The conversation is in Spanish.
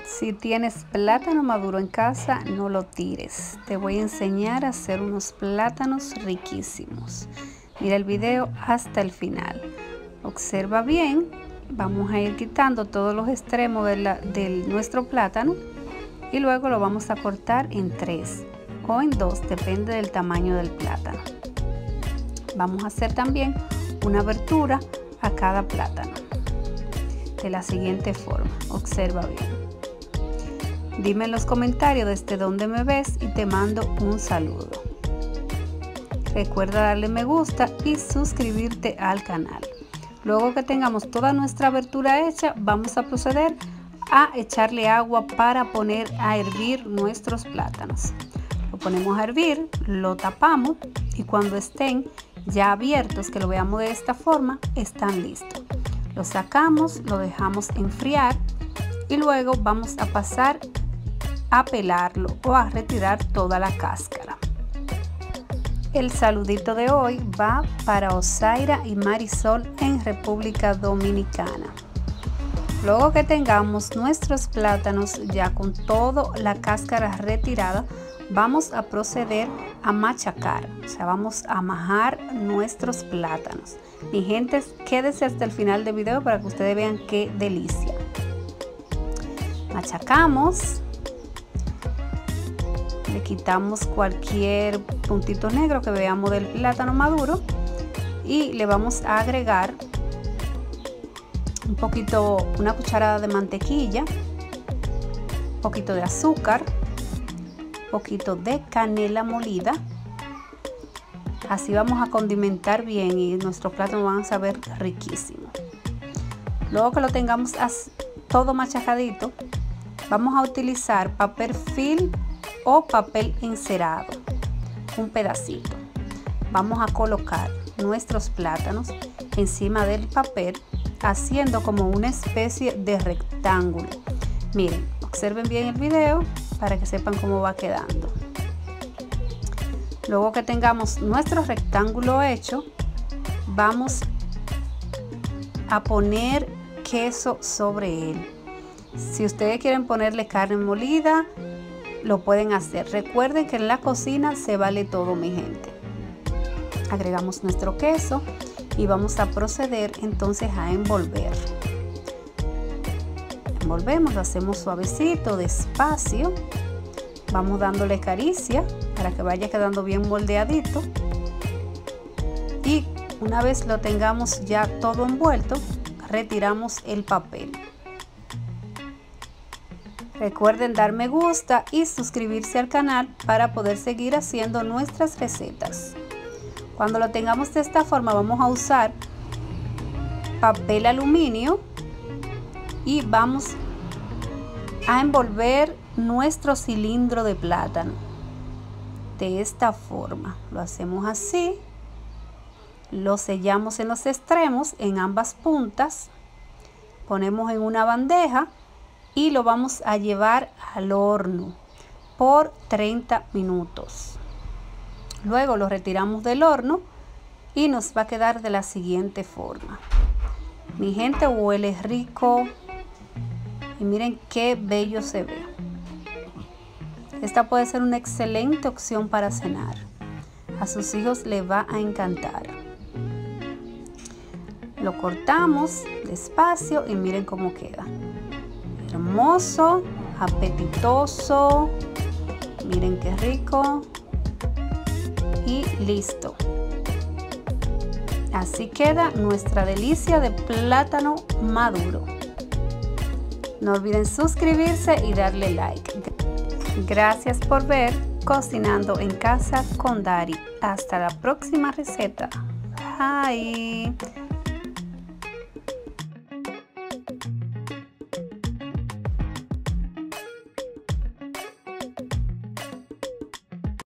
Si tienes plátano maduro en casa, no lo tires. Te voy a enseñar a hacer unos plátanos riquísimos. Mira el video hasta el final. Observa bien. Vamos a ir quitando todos los extremos de nuestro plátano y luego lo vamos a cortar en 3 o en 2, depende del tamaño del plátano. Vamos a hacer también una abertura a cada plátano de la siguiente forma. Observa bien. Dime en los comentarios desde dónde me ves y te mando un saludo. Recuerda darle me gusta y suscribirte al canal. Luego que tengamos toda nuestra abertura hecha, vamos a proceder a echarle agua para poner a hervir nuestros plátanos. Lo ponemos a hervir, lo tapamos y cuando estén ya abiertos, que lo veamos de esta forma, están listos. Lo sacamos, lo dejamos enfriar y luego vamos a pasar a pelarlo o a retirar toda la cáscara. El saludito de hoy va para Osaira y Marisol en República Dominicana. Luego que tengamos nuestros plátanos ya con toda la cáscara retirada, vamos a proceder a machacar, o sea, vamos a majar nuestros plátanos. Mi gente, quédese hasta el final del video para que ustedes vean qué delicia. Machacamos. Le quitamos cualquier puntito negro que veamos del plátano maduro y le vamos a agregar un poquito, una cucharada de mantequilla, un poquito de azúcar, un poquito de canela molida. Así vamos a condimentar bien y nuestros plátanos van a saber riquísimo. Luego que lo tengamos todo machacadito, vamos a utilizar papel film o papel encerado, un pedacito. Vamos a colocar nuestros plátanos encima del papel haciendo como una especie de rectángulo. Miren, observen bien el video para que sepan cómo va quedando. Luego que tengamos nuestro rectángulo hecho, vamos a poner queso sobre él. Si ustedes quieren ponerle carne molida, lo pueden hacer. Recuerden que en la cocina se vale todo, mi gente. Agregamos nuestro queso y vamos a proceder entonces a envolver. Envolvemos, lo hacemos suavecito, despacio. Vamos dándole caricia para que vaya quedando bien moldeadito. Y una vez lo tengamos ya todo envuelto, retiramos el papel. Recuerden dar me gusta y suscribirse al canal para poder seguir haciendo nuestras recetas. Cuando lo tengamos de esta forma vamos a usar papel aluminio y vamos a envolver nuestro cilindro de plátano. De esta forma lo hacemos así, lo sellamos en los extremos, en ambas puntas, ponemos en una bandeja y lo vamos a llevar al horno por 30 minutos. Luego lo retiramos del horno y nos va a quedar de la siguiente forma. Mi gente, huele rico y miren qué bello se ve. Esta puede ser una excelente opción para cenar. A sus hijos les va a encantar. Lo cortamos despacio y miren cómo queda. Hermoso, apetitoso, miren qué rico y listo. Así queda nuestra delicia de plátano maduro. No olviden suscribirse y darle like. Gracias por ver Cocinando en Casa con Dari. Hasta la próxima receta. Bye.